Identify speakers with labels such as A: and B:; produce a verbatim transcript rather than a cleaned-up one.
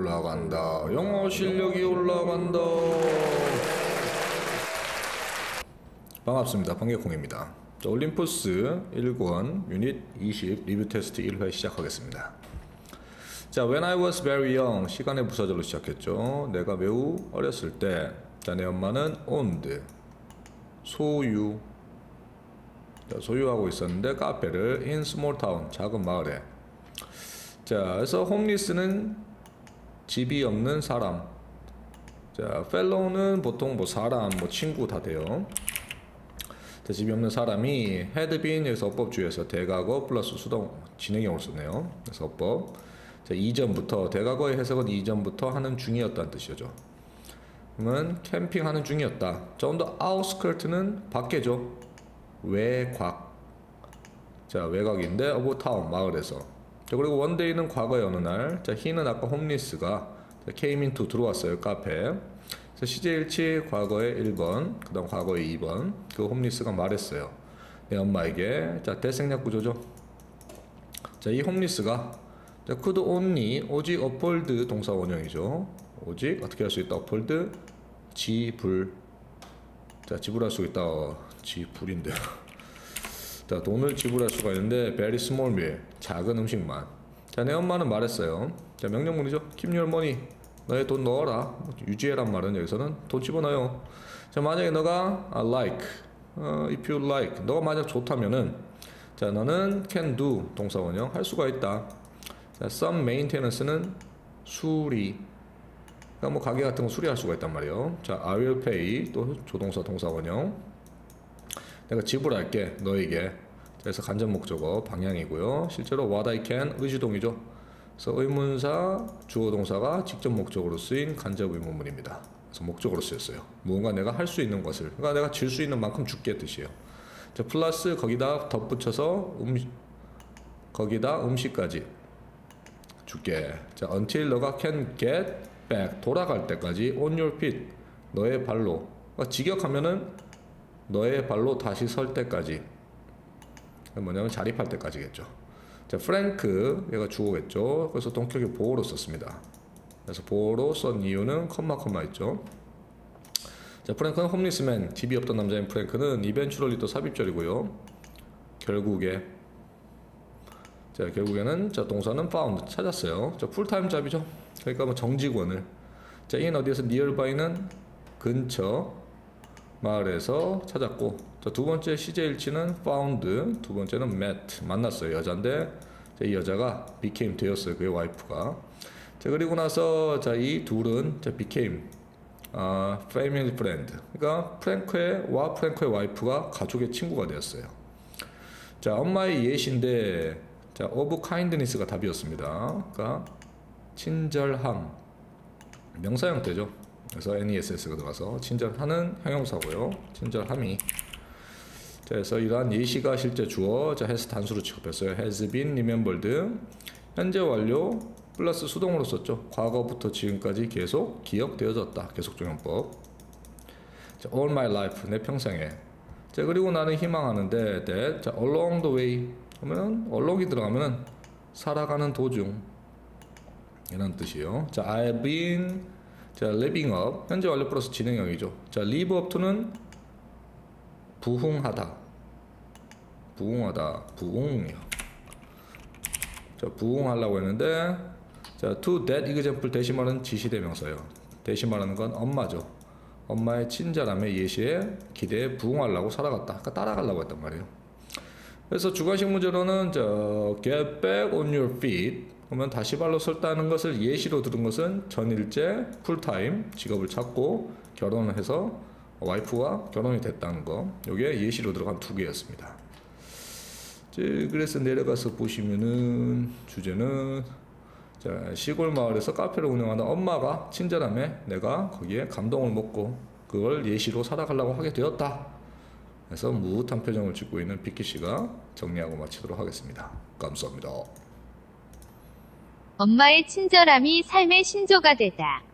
A: 올라간다. 영어 실력이 올라간다. 반갑습니다. 방개콩입니다. 자, 올림포스 일 권 유닛 이십 리뷰 테스트 일 회 시작하겠습니다. 자, when I was very young, 시간의 부사절로 시작했죠. 내가 매우 어렸을 때, 자, 내 엄마는 owned, 소유, 자, 소유하고 있었는데 카페를 in small town, 작은 마을에. 자, 그래서 homeless는 집이 없는 사람. 자, fellow는 보통 뭐 사람, 뭐 친구 다 돼요. 자, 집이 없는 사람이 had been, 여기서 어법주의에서 대과거 플러스 수동 진행형을 쓰네요. 그래서 어법. 자, 이전부터, 대과거의 해석은 이전부터 하는 중이었다는 뜻이죠. 그러면 캠핑하는 중이었다. 좀 더 outskirt는 밖에죠. 외곽. 자, 외곽인데 of town, 마을에서. 자, 그리고 one day는 과거의 어느 날. 자, he는 아까 홈리스가 came into, 들어왔어요, 카페. 자, 시제일치 과거의 일 번, 그 다음 과거의 이 번. 그 홈리스가 말했어요, 내 엄마에게. 자, 대생략 구조죠. 자, 이 홈리스가 자, could only, 오직 afford 동사 원형이죠. 오직 어떻게 할 수 있다? afford, 지불. 자, 지불할 수 있다. 지불인데요. 자, 돈을 지불할 수가 있는데 very small meal, 작은 음식만. 자, 내 엄마는 말했어요. 자, 명령문이죠. keep your money, 너의 돈 넣어라. 유지해란 말은 여기서는 돈 집어넣어요. 자, 만약에 너가 I like, 어, if you like, 너가 만약 좋다면은, 자, 너는 can do 동사 원형 할 수가 있다. 자, some maintenance는 수리, 그러니까 뭐 가게 같은 거 수리할 수가 있단 말이에요. 자, I will pay, 또 조동사 동사 원형, 내가 지불할게 너에게. 그래서 간접 목적어 방향이고요. 실제로 what I can 의주동이죠. 그래서 의문사 주어 동사가 직접 목적으로 쓰인 간접 의문문입니다. 그래서 목적으로 쓰였어요. 무언가 내가 할 수 있는 것을, 그러니까 내가 줄 수 있는 만큼 줄게 뜻이에요. 자, 플러스 거기다 덧붙여서 음 거기다 음식까지 줄게. 자, until 너가 can get back, 돌아갈 때까지 on your feet, 너의 발로. 그러니까 직역하면은 너의 발로 다시 설 때까지, 뭐냐면 자립할 때까지겠죠. 자, 프랭크, 얘가 주어겠죠. 그래서 동격의 보어로 썼습니다. 그래서 보어로 쓴 이유는 컴마 컴마 있죠. 자, 프랭크는 홈리스맨, 집이 없던 남자인 프랭크는 이벤츄럴리 또 삽입절이고요. 결국에, 자, 결국에는, 자, 동사는 found, 찾았어요. 자, 풀타임 잡이죠. 그러니까 뭐 정직원을. 자, in 어디에서 nearby는 근처 마을에서 찾았고. 자, 두 번째 시제일치는 found, 두 번째는 met, 만났어요. 여잔데, 자, 이 여자가 became, 되었어요. 그의 와이프가. 자, 그리고 나서, 자, 이 둘은, 자, became, 아, family friend. 그러니까 프랭크와 프랭크의 와이프가 가족의 친구가 되었어요. 자, 엄마의 예시인데, 자, of kindness가 답이었습니다. 그러니까 친절함, 명사 형태죠. 그래서 ness가 들어가서 친절하는 형용사고요. 친절함이. 자, 그래서 이러한 예시가 실제 주어, 자, has 단수로 취급했어요. has been remembered, 현재 완료 플러스 수동으로 썼죠. 과거부터 지금까지 계속 기억되어졌다. 계속적용법. 자, all my life, 내 평생에. 자, 그리고 나는 희망하는데 that, 자, along the way 그러면 along이 들어가면은 살아가는 도중 이런 뜻이에요. 자, I've been, 자, living up, 현재 완료 플러스 진행형이죠. 자, live up to는 부흥하다, 부흥하다, 부흥이요. 자, 부흥하려고 했는데, 자, to that example 대시말은 지시대명사예요. 대시말하는 건 엄마죠. 엄마의 친절함에 예시에 기대에 부응하려고 살아갔다. 그러니까 따라가려고 했단 말이에요. 그래서 주관식 문제로는 저 get back on your feet, 그러면 다시 발로 섰다는 것을 예시로 들은 것은 전일제 풀타임 직업을 찾고 결혼을 해서 와이프와 결혼이 됐다는 거, 이게 예시로 들어간 두 개였습니다. 그래서 내려가서 보시면은 주제는, 자, 시골 마을에서 카페를 운영하는 엄마가 친절함에 내가 거기에 감동을 먹고 그걸 예시로 살아가려고 하게 되었다. 그래서 무릇한 표정을 짓고 있는 비키 씨가 정리하고 마치도록 하겠습니다. 감사합니다.
B: 엄마의 친절함이 삶의 신조가 되다.